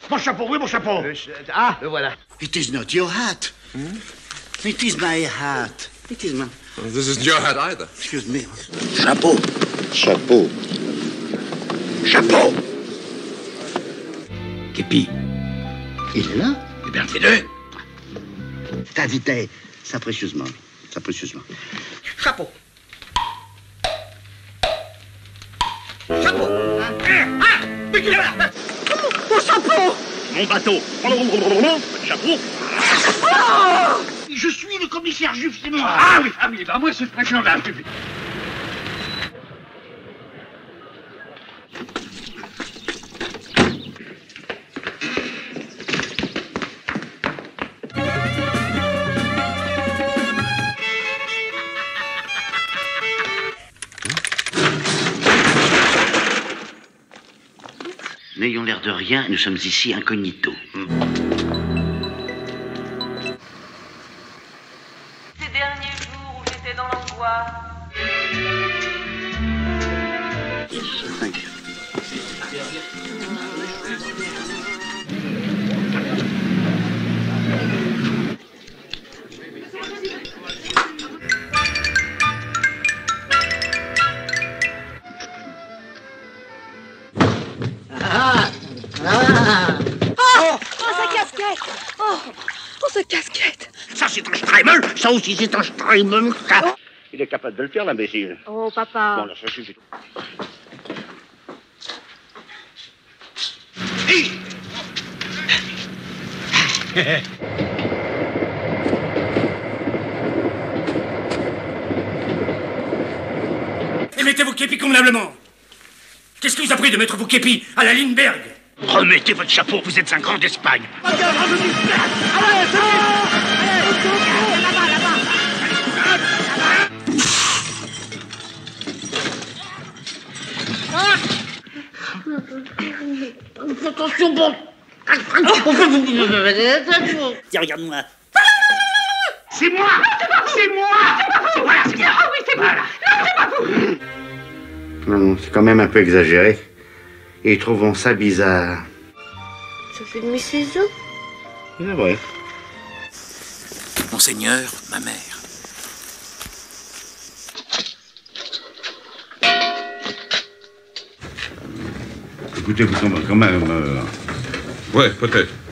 Mon chapeau, oui, mon chapeau. Le voilà. It is not your hat. It is my hat. It is my... This isn't your hat either. Excuse me. Chapeau. Chapeau. Chapeau. Képi. Il est là? Eh bien, c'est deux. T'invitais. Ça précieusement. Ça précieusement. Chapeau. Chapeau. Mais qui est là? Mon chapeau. Mon bateau. Chapeau. Je suis le commissaire Juif, c'est moi. Ah oui, bah moi, c'est le président de la République. N'ayons l'air de rien, nous sommes ici incognito. Ces derniers jours où j'étais dans l'angoisse. Sa casquette. Ça, c'est un Streimel. Ça aussi, c'est un Streimel. Il est capable de le faire, l'imbécile. Oh, papa. Bon, là, ça suffit. Et mettez vos képis convenablement. Qu'est-ce qui vous a pris de mettre vos képis à la Lindbergh? Remettez votre chapeau, vous êtes un grand d'Espagne. Attention, bon. Tiens, regarde-moi. C'est moi. C'est moi. Voilà, c'est moi. Ah oui, c'est moi. Non, c'est pas vous. Non, c'est quand même un peu exagéré. Et trouvons ça bizarre. Ça fait demi-saison. C'est vrai. Monseigneur, ma mère. Écoutez, vous quand même... Ouais, peut-être.